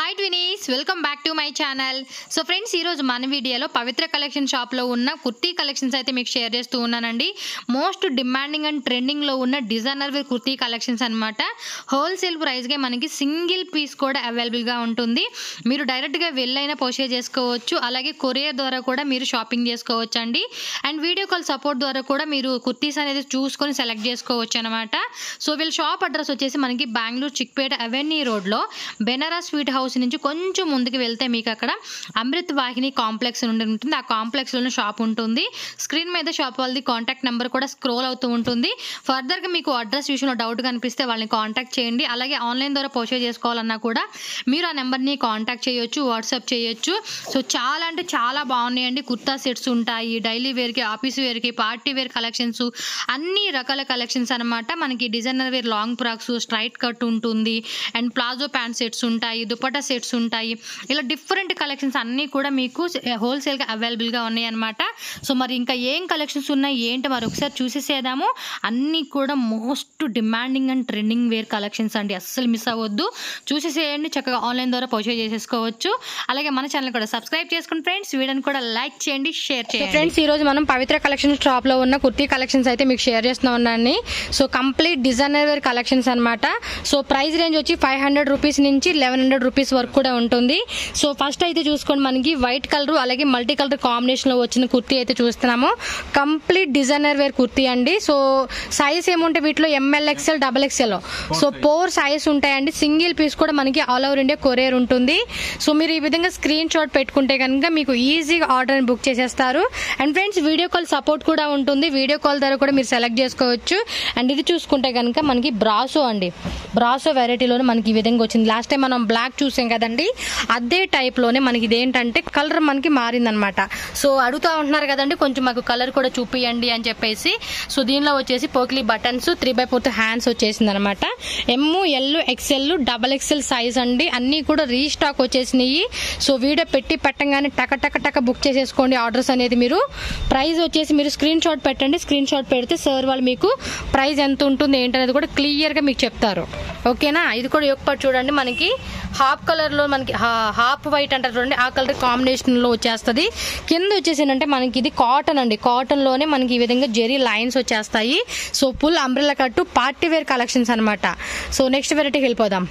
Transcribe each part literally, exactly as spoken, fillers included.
Hi twinnies, welcome back to my channel. So friends, ఈరోజు మన వీడియోలో పవిత్ర కలెక్షన్ షాప్లో ఉన్న కుర్తీ కలెక్షన్స్ అయితే మీకు షేర్ చేస్తూ ఉన్నానండి. మోస్ట్ డిమాండింగ్ అండ్ ట్రెండింగ్లో ఉన్న డిజైనర్ వేర్ కుర్తీ కలెక్షన్స్ అనమాట. హోల్సేల్ ప్రైస్గా మనకి సింగిల్ పీస్ కూడా అవైలబుల్గా ఉంటుంది. మీరు డైరెక్ట్గా వెళ్ళైనా పర్చేజ్ చేసుకోవచ్చు, అలాగే కొరియర్ ద్వారా కూడా మీరు షాపింగ్ చేసుకోవచ్చు అండి. అండ్ వీడియో కాల్ సపోర్ట్ ద్వారా కూడా మీరు కుర్తీస్ అనేది చూసుకొని సెలెక్ట్ చేసుకోవచ్చు అనమాట. సో వీళ్ళ షాప్ అడ్రస్ వచ్చేసి మనకి బెంగళూరు చిక్పేట అవెన్యూ రోడ్లో బెనారస్ స్వీట్ హౌస్ నుంచి కొంచెం ముందుకు వెళ్తే మీకు అక్కడ అమృత్ వాహిని కాంప్లెక్స్ నుండి ఉంటుంది. ఆ కాంప్లెక్స్లోనే షాప్ ఉంటుంది. స్క్రీన్ మీద షాప్ వాళ్ళది కాంటాక్ట్ నెంబర్ కూడా స్క్రోల్ అవుతూ ఉంటుంది. ఫర్దర్గా మీకు అడ్రస్ విషయంలో డౌట్ కనిపిస్తే వాళ్ళని కాంటాక్ట్ చేయండి. అలాగే ఆన్లైన్ ద్వారా పర్చేజ్ చేసుకోవాలన్నా కూడా మీరు ఆ నెంబర్ని కాంటాక్ట్ చేయొచ్చు, వాట్సాప్ చేయొచ్చు. సో చాలా అంటే చాలా బాగున్నాయండి. కుర్తా సెట్స్ ఉంటాయి, డైలీ వేర్కి, ఆఫీస్ వేర్కి, పార్టీ వేర్ కలెక్షన్స్, అన్ని రకాల కలెక్షన్స్ అనమాట. మనకి designer wear long frocks, straight cut ఉంటుంది, అండ్ ప్లాజో ప్యాంట్ సెట్స్ ఉంటాయి, దుపట్టా సెట్స్ ఉంటాయి. ఇలా డిఫరెంట్ కలెక్షన్స్ అన్నీ కూడా మీకు హోల్సేల్గా అవైలబుల్గా ఉన్నాయి అనమాట. సో మరి ఇంకా ఏం కలెక్షన్స్ ఉన్నాయి ఏంటి మరి ఒకసారి చూసేసేద్దాము. అన్నీ కూడా most demanding and trending wear collections అండి. అస్సలు మిస్ అవ్వద్దు, చూసేసేయండి. చక్కగా ఆన్లైన్ ద్వారా పర్చేజ్ చేసేసుకోవచ్చు. అలాగే మన ఛానల్ కూడా సబ్స్క్రైబ్ చేసుకుని ఫ్రెండ్స్, వీడియోని కూడా లైక్ చేయండి, షేర్ చేయండి. ఫ్రెండ్స్, ఈ రోజు మనం పవిత్ర కలెక్షన్ షాప్ లో ఉన్న కుర్తీ కలెక్షన్స్ అయితే మీకు షేర్ చేస్తున్నా ఉన్నాను. So complete designer wear collections అనమాట. సో ప్రైస్ రేంజ్ వచ్చి ఫైవ్ హండ్రెడ్ రూపీస్ నుంచి లెవెన్ హండ్రెడ్ రూపీస్ వరకు కూడా ఉంటుంది. సో ఫస్ట్ అయితే చూసుకోండి, మనకి వైట్ కలర్ అలాగే మల్టీ కలర్ కాంబినేషన్ లో వచ్చిన కుర్తీ అయితే చూస్తున్నాము. కంప్లీట్ డిజైనర్ వేర్ కుర్తీ అండి. సో సైజ్ ఏముంటే వీటిలో M L XL double XL so four size ఉంటాయండి. సింగిల్ పీస్ కూడా మనకి ఆల్ ఓవర్ ఇండియా కొరియర్ ఉంటుంది. సో మీరు ఈ విధంగా స్క్రీన్ షాట్ పెట్టుకుంటే కనుక మీకు ఈజీగా ఆర్డర్ బుక్ చేసేస్తారు. And friends, video call support కూడా ఉంటుంది. వీడియో కాల్ ద్వారా కూడా మీరు సెలెక్ట్ చేసుకోవచ్చు. అండ్ ఇది చూసుకుంటే కనుక మనకి బ్రాసో అండి. బ్రాసో వెరైటీలోనే మనకి ఈ విధంగా వచ్చింది. లాస్ట్ టైం మనం బ్లాక్ చూసాం కదండి, అదే టైప్ లోనే మనకి ఇదేంటంటే కలర్ మనకి మారిందనమాట. సో అడుగుతూ ఉంటున్నారు కదండి, కొంచెం మాకు కలర్ కూడా చూపియండి అని చెప్పేసి. సో దీనిలో వచ్చేసి పోక్లీ buttons, three by fourth hands వచ్చేసింది అనమాట. M, L, XL, double XL size అండి. అన్ని కూడా రీస్టాక్ వచ్చేసినాయి. సో వీడియో పెట్టి పెట్టంగానే టక టక టక బుక్ చేసేసుకోండి ఆర్డర్స్ అనేది. మీరు ప్రైస్ వచ్చేసి మీరు స్క్రీన్ షాట్ పెట్టండి. స్క్రీన్ షాట్ పెడితే సార్ వాళ్ళు మీకు ప్రైస్ ఎంత ఉంటుంది ఏంటనేది కూడా క్లియర్ గా మీకు చెప్తారు. ఓకేనా? ఇది కూడా ఒకటి చూడండి, మనకి హాఫ్ కలర్ లో మనకి హాఫ్ వైట్ అంటారు చూడండి, ఆ కలర్ కాంబినేషన్ లో వచ్చేస్తుంది. కింద వచ్చేసి ఏంటంటే మనకి ఇది కాటన్ అండి. కాటన్ లోనే మనకి ఈ విధంగా జెరీ లైన్స్ వచ్చేస్తాయి. So full umbrella cut party wear collections అనమాట. సో నెక్స్ట్ వెరైటీకి వెళ్ళిపోదాం.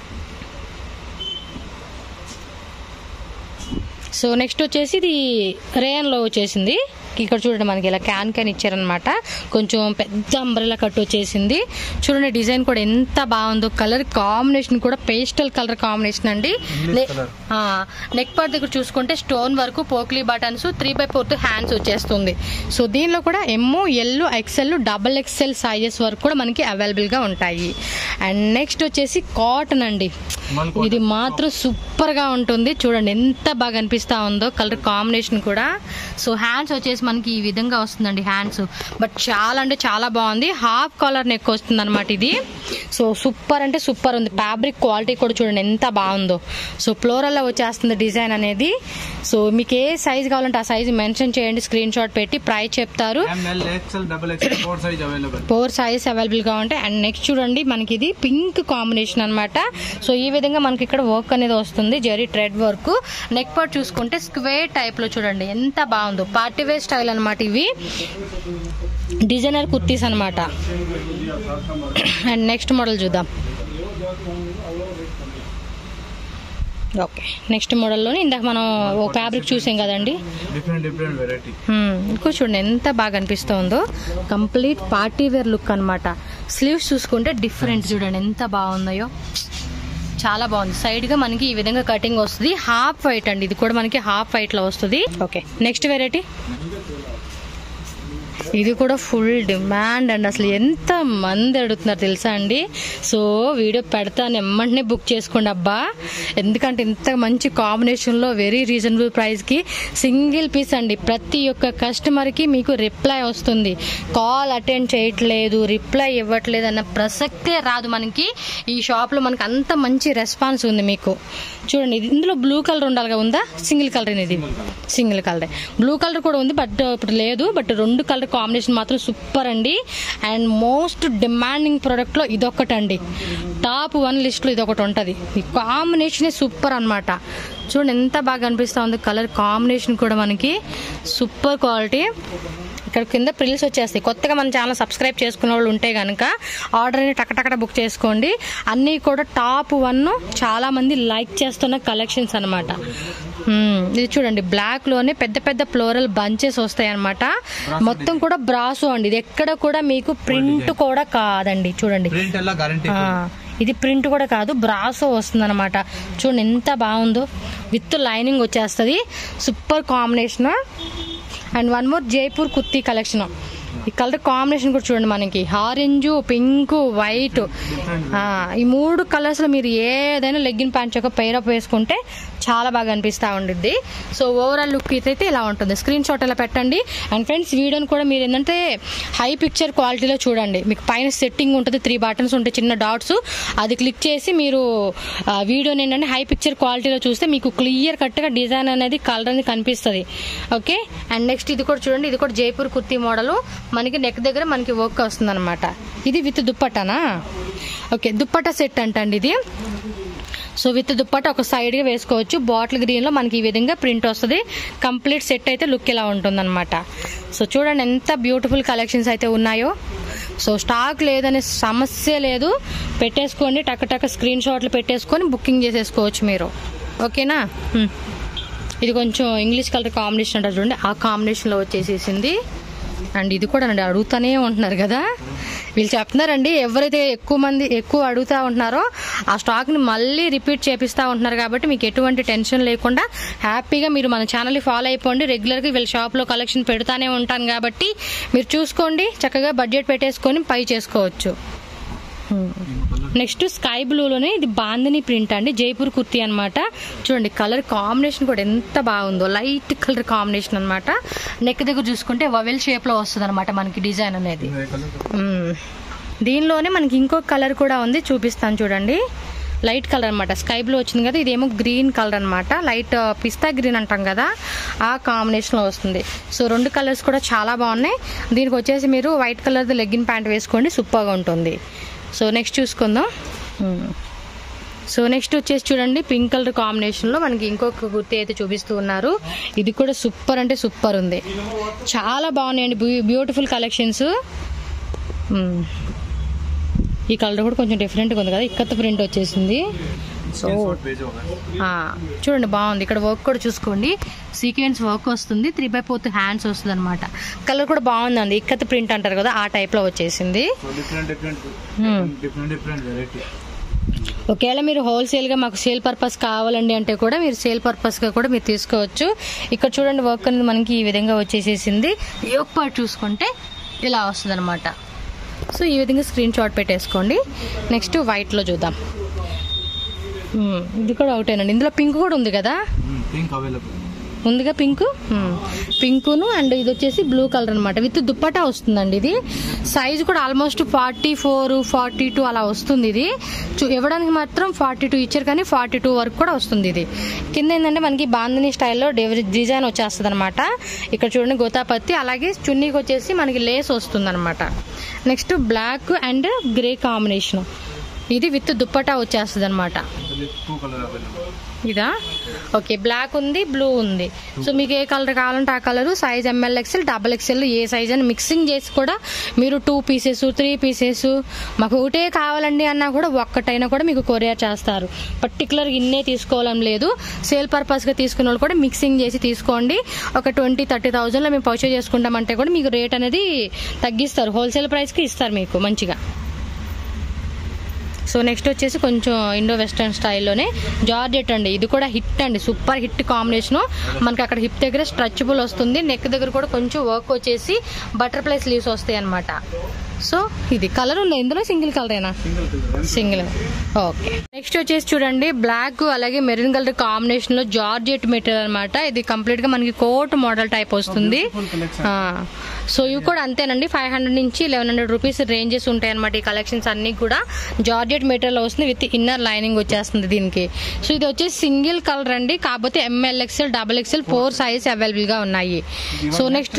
సో నెక్స్ట్ వచ్చేసి ఇది రేయన్ లో వచ్చేసింది. ఇక్కడ చూడండి, మనకి ఇలా క్యాన్ క్యాన్ ఇచ్చారనమాట. కొంచెం పెద్ద అంబ్రెల్లా కట్ వచ్చేసింది. చూడండి డిజైన్ కూడా ఎంత బాగుందో. కలర్ కాంబినేషన్ కూడా పేస్టల్ కలర్ కాంబినేషన్ అండి. నెక్ పార్ట్ దగ్గర చూసుకుంటే స్టోన్ వరకు పోక్లీ buttons, three by fourth hands వచ్చేస్తుంది. సో దీనిలో కూడా M, L, XL, double XL sizes వరకు కూడా మనకి అవైలబుల్ గా ఉంటాయి. అండ్ నెక్స్ట్ వచ్చేసి కాటన్ అండి. ఇది మాత్రం సూపర్ గా ఉంటుంది. చూడండి ఎంత బాగా అనిపిస్తా ఉందో కలర్ కాంబినేషన్ కూడా. సో హ్యాండ్స్ వచ్చేసి మనకి ఈ విధంగా వస్తుందండి హ్యాండ్స్. బట్ చాలా అంటే చాలా బాగుంది. హాఫ్ కాలర్ నెక్ వస్తుంది అనమాట ఇది. సో సూపర్ అంటే సూపర్ ఉంది. ఫ్యాబ్రిక్ క్వాలిటీ కూడా చూడండి ఎంత బాగుందో. సో ఫ్లోరల్ లో వచ్చేస్తుంది డిజైన్ అనేది. సో మీకు ఏ సైజ్ కావాలంటే ఆ సైజ్ మెన్షన్ చేయండి, స్క్రీన్ షాట్ పెట్టి ప్రైస్ చెప్తారు. ఫోర్ సైజ్ అవైలబుల్ గా ఉంటాయి. అండ్ నెక్స్ట్ చూడండి, మనకి ఇది పింక్ కాంబినేషన్ అనమాట. సో ఈ విధంగా మనకి ఇక్కడ వర్క్ అనేది వస్తుంది, zari thread work. Neck part చూసుకుంటే స్క్వేర్ టైప్ లో చూడండి ఎంత బాగుందో. పార్టీ వేర్ స్టైల్ అనమాట. ఇవి డిజైనర్ కుర్తీస్ అనమాట. అండ్ నెక్స్ట్ మోడల్ చూద్దాం. ఓకే, నెక్స్ట్ మోడల్లోనే ఇందాక మనం ఓ ఫ్యాబ్రిక్ చూసాం కదండి, ఇంకో చూడండి ఎంత బాగా అనిపిస్తుందో. కంప్లీట్ పార్టీ వేర్ లుక్ అనమాట. స్లీవ్స్ చూసుకుంటే డిఫరెంట్ చూడండి ఎంత బాగున్నాయో, చాలా బాగుంది. సైడ్ గా మనకి ఈ విధంగా కటింగ్ వస్తుంది. హాఫ్ వైట్ అండి, ఇది కూడా మనకి హాఫ్ వైట్ లో వస్తుంది. Okay, next variety. ఇది కూడా ఫుల్ డిమాండ్ అండి. అసలు ఎంత మంది అడుగుతున్నారు తెలుసా అండి. సో వీడియో పెడతాను, ఎమ్మంటనే బుక్ చేసుకోండి అబ్బా. ఎందుకంటే ఇంత మంచి కాంబినేషన్ లో వెరీ రీజనబుల్ ప్రైస్ కి సింగిల్ పీస్ అండి. ప్రతి ఒక్క కస్టమర్ కి మీకు రిప్లై వస్తుంది. కాల్ అటెండ్ చేయట్లేదు, రిప్లై ఇవ్వట్లేదు అన్న ప్రసక్తే రాదు మనకి. ఈ షాప్ లో మనకి అంత మంచి రెస్పాన్స్ ఉంది మీకు. చూడండి, ఇందులో బ్లూ కలర్ ఉండాలిగా, ఉందా? సింగిల్ కలర్, ఇది సింగిల్ కలర్. బ్లూ కలర్ కూడా ఉంది బట్ ఇప్పుడు లేదు. బట్ రెండు కలర్ కాంబినేషన్ మాత్రం సూపర్ అండి. అండ్ మోస్ట్ డిమాండింగ్ ప్రోడక్ట్లో ఇదొకటండి, టాప్ వన్ లిస్ట్లో ఇదొకటి ఉంటుంది. ఈ కాంబినేషనే సూపర్ అనమాట. చూడండి ఎంత బాగా అనిపిస్తూ ఉంది, కలర్ కాంబినేషన్ కూడా మనకి సూపర్ క్వాలిటీ. ఇక్కడ కింద ప్రిల్స్ వచ్చేస్తాయి. కొత్తగా మన ఛానల్ సబ్స్క్రైబ్ చేసుకునే వాళ్ళు ఉంటే కనుక ఆర్డర్ని టకటకట బుక్ చేసుకోండి. అన్నీ కూడా టాప్ వన్, చాలా మంది లైక్ చేస్తున్న కలెక్షన్స్ అనమాట. ఇది చూడండి, బ్లాక్ లోనే పెద్ద పెద్ద ఫ్లోరల్ బంచెస్ వస్తాయి అనమాట. మొత్తం కూడా బ్రాసో అండి. ఇది ఎక్కడ కూడా మీకు ప్రింట్ కూడా కాదండి. చూడండి, ఇది ప్రింట్ కూడా కాదు, బ్రాసో వస్తుంది అనమాట. చూడండి ఎంత బాగుందో, విత్ లైనింగ్ వచ్చేస్తుంది. Super combination. And one more Jaipur kurti collection. ఈ కలర్ కాంబినేషన్ కూడా చూడండి, మనకి ఆరెంజ్, పింక్, వైట్, ఈ మూడు కలర్స్లో మీరు ఏదైనా లెగ్గిన్ ప్యాంట్ యొక్క పైరప్ వేసుకుంటే చాలా బాగా అనిపిస్తూ ఉండిద్ది. సో ఓవరాల్ లుక్ అయితే ఇలా ఉంటుంది. స్క్రీన్ షాట్ ఇలా పెట్టండి. అండ్ ఫ్రెండ్స్, వీడియోని కూడా మీరు ఏంటంటే హై పిక్చర్ క్వాలిటీలో చూడండి. మీకు పైన సెట్టింగ్ ఉంటుంది, త్రీ బటన్స్ ఉంటాయి, చిన్న డాట్స్. అది క్లిక్ చేసి మీరు వీడియోని ఏంటంటే హై పిక్చర్ క్వాలిటీలో చూస్తే మీకు క్లియర్ కట్గా డిజైన్ అనేది, కలర్ అనేది కనిపిస్తుంది. ఓకే. అండ్ నెక్స్ట్ ఇది కూడా చూడండి, ఇది కూడా జైపూర్ కుర్తీ మోడల్. మనకి నెక్ దగ్గర మనకి వర్క్ వస్తుంది అనమాట. ఇది విత్ దుప్పటానా? ఓకే, దుప్పటా సెట్ అంటండి ఇది. సో విత్ దుప్పట ఒక సైడ్గా వేసుకోవచ్చు. బాటిల్ గ్రీన్లో మనకి ఈ విధంగా ప్రింట్ వస్తుంది. కంప్లీట్ సెట్ అయితే లుక్ ఇలా ఉంటుందన్నమాట. సో చూడండి ఎంత బ్యూటిఫుల్ కలెక్షన్స్ అయితే ఉన్నాయో. సో స్టాక్ లేదనే సమస్య లేదు, పెట్టేసుకోండి. టక్ టక్ స్క్రీన్ షాట్లు పెట్టేసుకొని బుకింగ్ చేసేసుకోవచ్చు మీరు. ఓకేనా? ఇది కొంచెం ఇంగ్లీష్ కలర్ కాంబినేషన్ అంటారు చూడండి, ఆ కాంబినేషన్లో వచ్చేసేసింది. అండ్ ఇది కూడా అండి, అడుగుతూనే ఉంటున్నారు కదా వీళ్ళు, చెప్తున్నారండి. ఎవరైతే ఎక్కువ మంది ఎక్కువ అడుగుతూ ఉంటున్నారో ఆ స్టాక్ని మళ్ళీ రిపీట్ చేపిస్తూ ఉంటున్నారు. కాబట్టి మీకు ఎటువంటి టెన్షన్ లేకుండా హ్యాపీగా మీరు మన ఛానల్ని ఫాలో అయిపోండి. రెగ్యులర్గా వీళ్ళ షాప్లో కలెక్షన్ పెడతానే ఉంటాను కాబట్టి మీరు చూసుకోండి, చక్కగా బడ్జెట్ పెట్టేసుకొని పై చేసుకోవచ్చు. నెక్స్ట్ స్కై బ్లూలోనే ఇది బాందిని ప్రింట్ అండి, జైపూర్ కుర్తీ అనమాట. చూడండి కలర్ కాంబినేషన్ కూడా ఎంత బాగుందో, లైట్ కలర్ కాంబినేషన్ అనమాట. నెక్ దగ్గర చూసుకుంటే వవెల్ షేప్లో వస్తుంది అనమాట మనకి డిజైన్ అనేది. దీనిలోనే మనకి ఇంకొక కలర్ కూడా ఉంది, చూపిస్తాను చూడండి. లైట్ కలర్ అనమాట, స్కై బ్లూ వచ్చింది కదా, ఇదేమో గ్రీన్ కలర్ అనమాట. లైట్ పిస్తా గ్రీన్ అంటాం కదా, ఆ కాంబినేషన్లో వస్తుంది. సో రెండు కలర్స్ కూడా చాలా బాగున్నాయి. దీనికి వచ్చేసి మీరు వైట్ కలర్ది లెగ్గిన్ ప్యాంట్ వేసుకోండి, సూపర్గా ఉంటుంది. సో నెక్స్ట్ చూసుకుందాం. సో నెక్స్ట్ వచ్చేసి చూడండి, పింక్ కలర్ కాంబినేషన్లో మనకి ఇంకొక కుర్తీ అయితే చూపిస్తూ ఉన్నారు. ఇది కూడా సూపర్ అంటే సూపర్ ఉంది, చాలా బాగున్నాయండి, బ్యూటిఫుల్ కలెక్షన్స్. ఈ కలర్ కూడా కొంచెం డిఫరెంట్గా ఉంది కదా, ఇక్కత్ ప్రింట్ వచ్చేసింది. సో చూడండి బాగుంది. ఇక్కడ వర్క్ కూడా చూసుకోండి, సీక్వెన్స్ వర్క్ వస్తుంది, త్రీ బై ఫోర్త్ హ్యాండ్స్ వస్తుంది అనమాట. కలర్ కూడా బాగుందండి, ఇక్కత్ ప్రింట్ అంటారు కదా, ఆ టైప్ లో వచ్చేసింది. ఒకవేళ మీరు హోల్సేల్ గా మాకు సేల్ పర్పస్ కావాలండి అంటే కూడా మీరు సేల్ పర్పస్ గా కూడా మీరు తీసుకోవచ్చు. ఇక్కడ చూడండి వర్క్ అనేది మనకి ఈ విధంగా వచ్చేసేసింది. యోక్ పార్ట్ చూసుకుంటే ఇలా వస్తుంది అనమాట. సో ఈ విధంగా స్క్రీన్ షాట్ పెట్టేసుకోండి. నెక్స్ట్ వైట్ లో చూద్దాం. ఇది కూడా ఒకటేనండి, ఇందులో పింక్ కూడా ఉంది కదా, ఉందిగా పింక్, పింకును. అండ్ ఇది వచ్చేసి బ్లూ కలర్ అనమాట, విత్ దుప్పటా వస్తుందండి. ఇది సైజ్ కూడా almost forty four forty two అలా వస్తుంది. ఇది ఇవ్వడానికి మాత్రం ఫార్టీ టూ ఇచ్చారు, కానీ ఫార్టీ టూ వరకు కూడా వస్తుంది. ఇది కింద ఏంటంటే మనకి బాందిని స్టైల్లో డిజైన్ వచ్చేస్తుంది అనమాట. ఇక్కడ చూడండి గోతాపత్తి, అలాగే చున్నీకి వచ్చేసి మనకి లేస్ వస్తుంది అనమాట. Next black and grey combination, ఇది విత్ దుప్పటా వచ్చేస్తుంది అనమాట. ఇదా? ఓకే, బ్లాక్ ఉంది, బ్లూ ఉంది. సో మీకు ఏ కలర్ కావాలంటే ఆ colour, size M L XL, double XL, ఏ సైజ్ అని మిక్సింగ్ చేసి కూడా మీరు టూ పీసెస్ త్రీ పీసెస్ మాకు ఒకటే కావాలండి అన్నా కూడా ఒక్కటైనా కూడా మీకు కొరియర్ చేస్తారు. పర్టికులర్గా ఇన్నే తీసుకోవాలని లేదు. సేల్ పర్పస్గా తీసుకున్న వాళ్ళు కూడా మిక్సింగ్ చేసి తీసుకోండి. ఒక ట్వంటీ థర్టీ థౌజండ్లో మేము పర్చేజ్ చేసుకుంటామంటే కూడా మీకు రేట్ అనేది తగ్గిస్తారు, హోల్సేల్ ప్రైస్కి ఇస్తారు మీకు మంచిగా. సో నెక్స్ట్ వచ్చేసి కొంచెం ఇండో వెస్టర్న్ స్టైల్లోనే జార్జెట్ అండి, ఇది కూడా హిట్ అండి, సూపర్ హిట్ కాంబినేషను. మనకి అక్కడ హిప్ దగ్గర స్ట్రెచబుల్ వస్తుంది, నెక్ దగ్గర కూడా కొంచెం వర్క్ వచ్చేసి బటర్ఫ్లై స్లీవ్స్ వస్తాయి అనమాట. సో ఇది కలర్ ఉంది ఇందులో, సింగిల్ కలరేనా? సింగిల్. ఓకే, నెక్స్ట్ వచ్చేసి చూడండి బ్లాక్ అలాగే మెరూన్ కలర్ కాంబినేషన్ లో జార్జెట్ మెటీరియల్ అనమాట. ఇది కంప్లీట్ గా మనకి కోట్ మోడల్ టైప్ వస్తుంది. సో ఇవి కూడా అంతేనండి, ఫైవ్ హండ్రెడ్ నుంచి లెవెన్ హండ్రెడ్ రూపీస్ రేంజెస్ ఉంటాయి అనమాట. ఈ కలెక్షన్స్ అన్ని కూడా జార్జెట్ మెటీరియల్ వస్తుంది విత్ ఇన్నర్ లైనింగ్ వచ్చేస్తుంది దీనికి. సో ఇది వచ్చేసి సింగిల్ కలర్ అండి, కాకపోతే M L XL double XL four size available గా ఉన్నాయి. సో నెక్స్ట్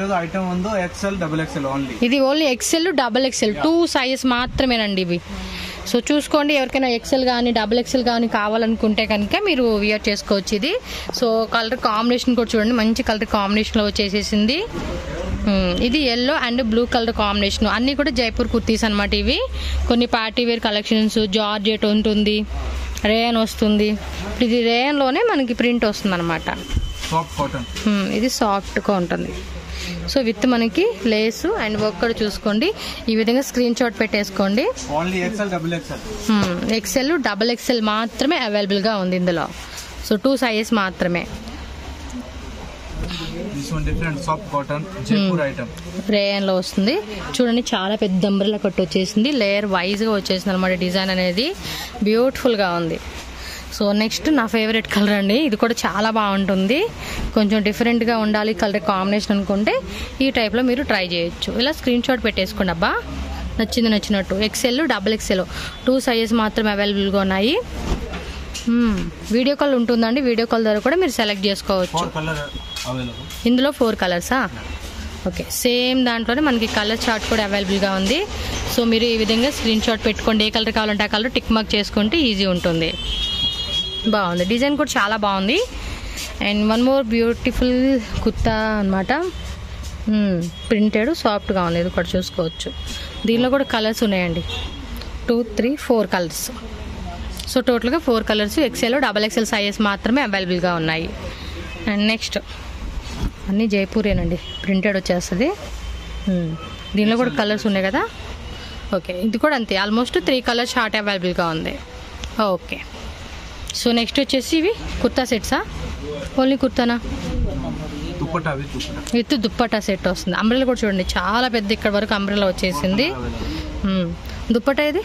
ఇది only XL double XL two sizes మాత్రమేనండి ఇవి. సో చూసుకోండి, ఎవరికైనా ఎక్సెల్ కానీ డబుల్ ఎక్సెల్ కానీ కావాలనుకుంటే కనుక మీరు వియర్ చేసుకోవచ్చు ఇది. సో కలర్ కాంబినేషన్ కూడా చూడండి, మంచి కలర్ కాంబినేషన్లో వచ్చేసేసింది. ఇది yellow and blue colour combination. అన్నీ కూడా జైపూర్ కుర్తీస్ అనమాట ఇవి. కొన్ని పార్టీ వేర్ కలెక్షన్స్, జార్జెట్ ఉంటుంది, రేయన్ వస్తుంది. ఇది రేయన్లోనే మనకి ప్రింట్ వస్తుంది అనమాట. ఇది సాఫ్ట్గా ఉంటుంది. సో విత్ మనకి లేస్ అండ్ వర్క్ కూడా చూసుకోండి. ఈ విధంగా స్క్రీన్ షాట్ పెట్టేసుకోండి. ఎక్సెల్ డబుల్ ఎక్సెల్ మాత్రమే అవైలబుల్ గా ఉంది ఇందులో. సో టూ సైజెస్ మాత్రమే. రేయన్ లో వస్తుంది చూడండి, చాలా పెద్ద అంబ్రెల్లా కట్ వచ్చేసింది, లేయర్ వైజ్ గా వచ్చేసింది అనమాట. డిజైన్ అనేది బ్యూటిఫుల్ గా ఉంది. సో నెక్స్ట్ నా ఫేవరెట్ కలర్ అండి, ఇది కూడా చాలా బాగుంటుంది. కొంచెం డిఫరెంట్గా ఉండాలి కలర్ కాంబినేషన్ అనుకుంటే ఈ టైప్లో మీరు ట్రై చేయొచ్చు. ఇలా స్క్రీన్ షాట్ పెట్టేసుకోండి అబ్బా, నచ్చింది నచ్చినట్టు. XL double XL two sizes మాత్రమే అవైలబుల్గా ఉన్నాయి. వీడియో కాల్ ఉంటుందండి, వీడియో కాల్ ద్వారా కూడా మీరు సెలెక్ట్ చేసుకోవచ్చు. ఇందులో ఫోర్ కలర్సా? ఓకే, సేమ్ దాంట్లోనే మనకి కలర్ చార్ట్ కూడా అవైలబుల్గా ఉంది. సో మీరు ఈ విధంగా స్క్రీన్ షాట్ పెట్టుకోండి, ఏ కలర్ కావాలంటే ఆ కలర్ టిక్ మార్క్ చేసుకుంటే ఈజీ ఉంటుంది. బాగుంది, డిజైన్ కూడా చాలా బాగుంది. And one more beautiful kurta అనమాట, ప్రింటెడ్ సాఫ్ట్గా ఉంది. ఇది కూడా చూసుకోవచ్చు. దీనిలో కూడా కలర్స్ ఉన్నాయండి, two three four colours. So టోటల్గా four colours XL double XL sizes మాత్రమే అవైలబుల్గా ఉన్నాయి. అండ్ నెక్స్ట్ అన్నీ జైపూరేనండి, ప్రింటెడ్ వచ్చేస్తుంది. దీనిలో కూడా కలర్స్ ఉన్నాయి కదా. ఓకే, ఇది కూడా అంతే, ఆల్మోస్ట్ త్రీ కలర్స్ షార్ట్ అవైలబుల్గా ఉంది. ఓకే, సో నెక్స్ట్ వచ్చేసి ఇవి కుర్తా సెట్సా? ఓన్లీ కుర్తానా? విత్ దుప్పటా సెట్ వస్తుంది. అంబ్రెల్లా కూడా చూడండి, చాలా పెద్ద ఇక్కడ వరకు అంబ్రెల్లా వచ్చేసింది. దుప్పటా ఇది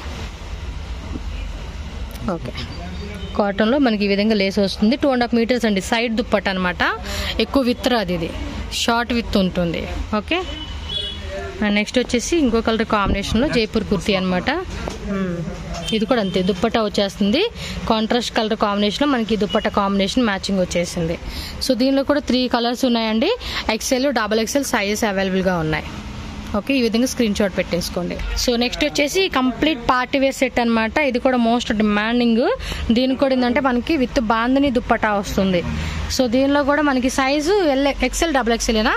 ఓకే, కాటన్లో మనకి ఈ విధంగా లేస్ వస్తుంది. టూ అండ్ హాఫ్ మీటర్స్ అండి సైడ్ దుప్పట అనమాట. ఎక్కువ విత్ రాదు, ఇది షార్ట్ విత్ ఉంటుంది. ఓకే, నెక్స్ట్ వచ్చేసి ఇంకో కలర్ కాంబినేషన్లో జైపూర్ కుర్తీ అనమాట. ఇది కూడా అంతే, దుప్పట్టా వచ్చేస్తుంది. కాంట్రాస్ట్ కలర్ కాంబినేషన్లో మనకి దుప్పట్టా కాంబినేషన్ మ్యాచింగ్ వచ్చేసింది. సో దీనిలో కూడా త్రీ కలర్స్ ఉన్నాయండి, ఎక్సెల్ డబల్ ఎక్సెల్ సైజెస్ అవైలబుల్గా ఉన్నాయి. ఓకే, ఈ విధంగా స్క్రీన్ షాట్ పెట్టేసుకోండి. సో నెక్స్ట్ వచ్చేసి కంప్లీట్ పార్టీ వేర్ సెట్ అనమాట. ఇది కూడా మోస్ట్ డిమాండింగ్. దీనికి కూడా ఏంటంటే మనకి విత్ బాందని దుప్పటా వస్తుంది. సో దీనిలో కూడా మనకి సైజు ఎల్ ఎక్సెల్ డబుల్ ఎక్సెల్నా?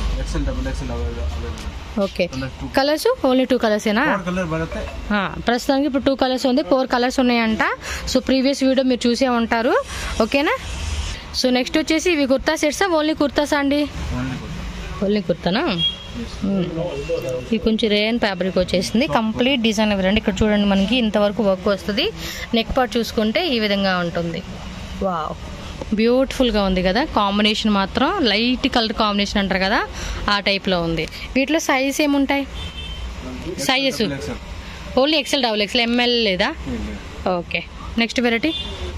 ఓకే, కలర్స్ ఓన్లీ టూ కలర్సేనా? ప్రస్తుతానికి ఇప్పుడు టూ కలర్స్ ఉంది, ఫోర్ కలర్స్ ఉన్నాయంట. సో ప్రీవియస్ వీడియో మీరు చూసే ఉంటారు. ఓకేనా? సో నెక్స్ట్ వచ్చేసి ఇవి కుర్తా సెట్సా? ఓన్లీ కుర్తాసా అండి? ఓన్లీ కుర్తానా? ఇది కొంచెం రేయన్ ఫ్యాబ్రిక్ వచ్చేసింది. కంప్లీట్ డిజైన్ ఇవ్వండి. ఇక్కడ చూడండి, మనకి ఇంతవరకు వర్క్ వస్తుంది. నెక్ పార్ట్ చూసుకుంటే ఈ విధంగా ఉంటుంది. వావ్, బ్యూటిఫుల్గా ఉంది కదా. కాంబినేషన్ మాత్రం లైట్ కలర్ కాంబినేషన్ అంటారు కదా, ఆ టైప్లో ఉంది. వీటిలో సైజెస్ ఏముంటాయి? Sizes only XL double XL, ML లేదా? Okay, next variety.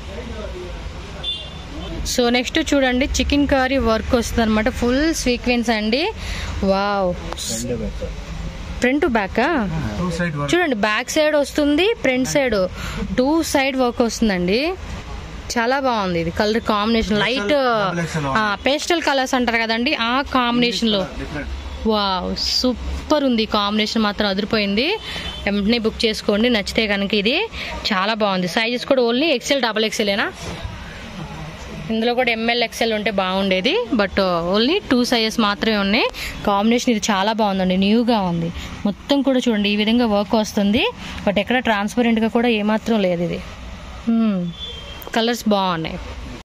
So next చూడండి, చికెన్ కర్రీ వర్క్ వస్తుంది అనమాట. ఫుల్ సీక్వెన్స్ అండి. వావ్, ఫ్రంట్ బ్యాక్ చూడండి, బ్యాక్ సైడ్ వస్తుంది, front side two side work వస్తుందండి. చాలా బాగుంది. ఇది colour combination light pastel colours అంటారు కదండి, ఆ కాంబినేషన్ లో. వావ్, సూపర్ ఉంది. కాంబినేషన్ మాత్రం అదిరిపోయింది. వెంటనే బుక్ చేసుకోండి నచ్చితే కనుక. ఇది చాలా బాగుంది. సైజెస్ కూడా ఓన్లీ ఎక్సెల్ డబల్ ఎక్సెల్నా? ఇందులో కూడా ఎంఎల్ ఎక్సెల్ ఉంటే బాగుండేది, బట్ ఓన్లీ టూ సైజెస్ మాత్రమే ఉన్నాయి. కాంబినేషన్ ఇది చాలా బాగుందండి, న్యూగా ఉంది. మొత్తం కూడా చూడండి ఈ విధంగా వర్క్ వస్తుంది, బట్ ఎక్కడ ట్రాన్స్పరెంట్గా కూడా ఏమాత్రం లేదు. ఇది కలర్స్ బాగున్నాయి.